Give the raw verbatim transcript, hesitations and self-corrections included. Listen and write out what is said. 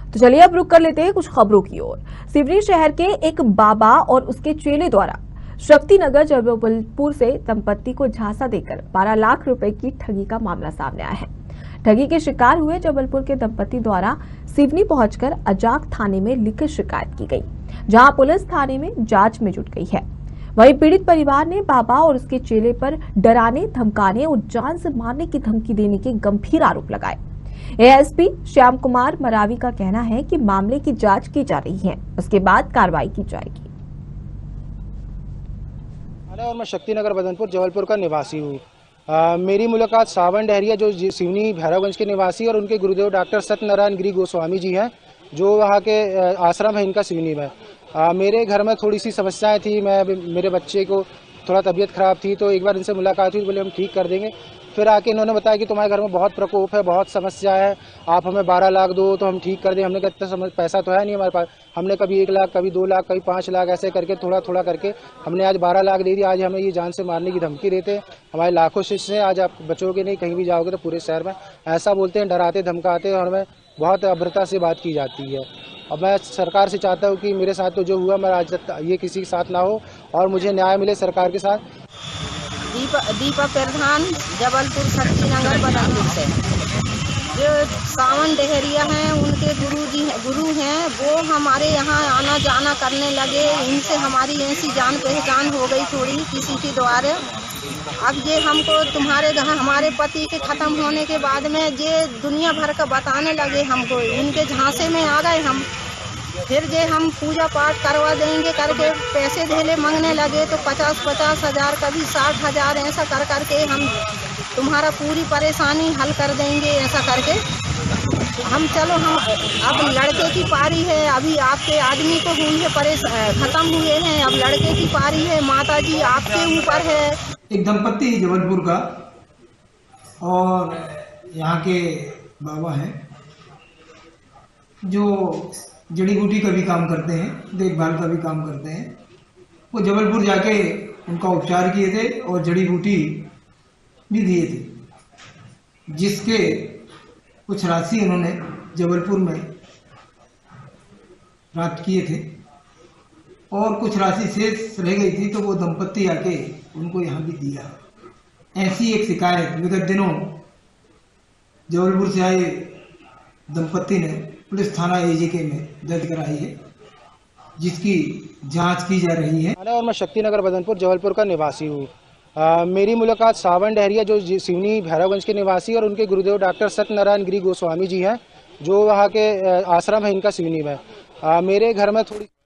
तो चलिए अब रुक कर लेते हैं कुछ खबरों की ओर। सिवनी शहर के एक बाबा और उसके चेले द्वारा शक्तिनगर जबलपुर से दंपत्ति को झांसा देकर बारह लाख रुपए की ठगी का मामला सामने आया है। ठगी के शिकार हुए जबलपुर के दंपत्ति द्वारा सिवनी पहुंचकर अजाक थाने में लिखित शिकायत की गई, जहां पुलिस थाने में जांच में जुट गई है। वहीं पीड़ित परिवार ने बाबा और उसके चेले पर डराने, धमकाने और जान से मारने की धमकी देने के गंभीर आरोप लगाए। एएसपी श्याम कुमार मरावी का कहना है कि मामले की जांच की जा रही है, उसके बाद कार्रवाई की जाएगी। और मैं शक्तिनगर बदनपुर जबलपुर का निवासी हूँ। आ, मेरी मुलाकात सावन डहरिया जो सिवनी भैरवगंज के निवासी और उनके गुरुदेव डॉक्टर सत्यनारायण गिरी गोस्वामी जी हैं, जो वहाँ के आश्रम है इनका सिवनी में। आ, मेरे घर में थोड़ी सी समस्याएं थी, मैं मेरे बच्चे को थोड़ा तबीयत खराब थी, तो एक बार इनसे मुलाकात हुई, बोले हम ठीक कर देंगे। फिर आके इन्होंने बताया कि तुम्हारे घर में बहुत प्रकोप है, बहुत समस्या है, आप हमें बारह लाख दो तो हम ठीक कर दें। हमने कहा इतना समझ पैसा तो है नहीं हमारे पास। हमने कभी एक लाख, कभी दो लाख, कभी पाँच लाख ऐसे करके थोड़ा थोड़ा करके हमने आज बारह लाख दे दिया। आज हमें ये जान से मारने की धमकी देते हैं। हमारे लाखों शिष्य हैं, आज आप बचोगे नहीं, कहीं भी जाओगे तो पूरे शहर में ऐसा बोलते हैं, डराते धमकाते, और हमें बहुत अभद्रता से बात की जाती है। और मैं सरकार से चाहता हूँ कि मेरे साथ तो जो हुआ मैं आज ये किसी के साथ ना हो और मुझे न्याय मिले सरकार के साथ। दीपक दीपक प्रधान जबलपुर शक्तिनगर बदनपुर से। जो सावन डहरिया हैं उनके गुरु जी गुरु हैं, वो हमारे यहाँ आना जाना करने लगे। इनसे हमारी ऐसी जान पहचान हो गई थोड़ी किसी के द्वारा। अब ये हमको तुम्हारे हमारे पति के खत्म होने के बाद में ये दुनिया भर का बताने लगे हमको, इनके झांसे में आ गए हम। फिर जे हम पूजा पाठ करवा देंगे करके पैसे धेले मांगने लगे, तो पचास पचास हजार कभी साठ हजार ऐसा कर करके हम तुम्हारा पूरी परेशानी हल कर देंगे ऐसा करके हम। चलो हम अब लड़के की पारी है, अभी आपके आदमी को हुई है परेशान, खत्म हुए हैं, अब लड़के की पारी है। माता जी आपके ऊपर है। एक दंपत्ति जबलपुर का और यहाँ के बाबा हैं जो जड़ी बूटी का भी काम करते हैं, देखभाल का भी काम करते हैं। वो जबलपुर जाके उनका उपचार किए थे और जड़ी बूटी भी दिए थे, जिसके कुछ राशि उन्होंने जबलपुर में प्राप्त किए थे और कुछ राशि शेष रह गई थी, तो वो दंपत्ति आके उनको यहाँ भी दिया। ऐसी एक शिकायत विगत दिनों जबलपुर से आए दंपत्ति ने पुलिस थाना एजीके में दर्ज कराई है, जिसकी जांच की जा रही है। और मैं शक्तिनगर बदनपुर जबलपुर का निवासी हूँ। मेरी मुलाकात सावन डहरिया जो सिवनी भैरवगंज के निवासी और उनके गुरुदेव डॉक्टर सत्यनारायण गिरी गोस्वामी जी हैं, जो वहाँ के आश्रम है इनका सिवनी में। आ, मेरे घर में थोड़ी